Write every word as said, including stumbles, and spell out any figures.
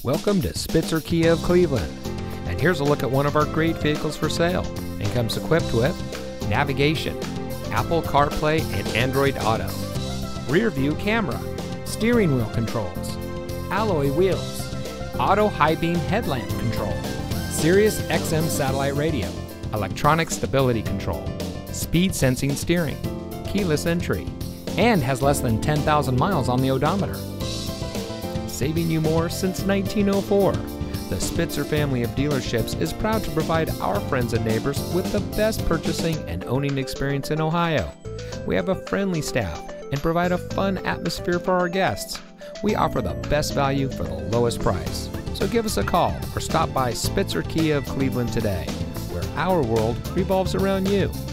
Welcome to Spitzer Kia of Cleveland, and here's a look at one of our great vehicles for sale, and comes equipped with navigation, Apple CarPlay and Android Auto, rear view camera, steering wheel controls, alloy wheels, auto high beam headlamp control, Sirius X M satellite radio, electronic stability control, speed sensing steering, keyless entry, and has less than ten thousand miles on the odometer. Saving you more since nineteen oh four. The Spitzer family of dealerships is proud to provide our friends and neighbors with the best purchasing and owning experience in Ohio. We have a friendly staff and provide a fun atmosphere for our guests. We offer the best value for the lowest price. So give us a call or stop by Spitzer Kia of Cleveland today, where our world revolves around you.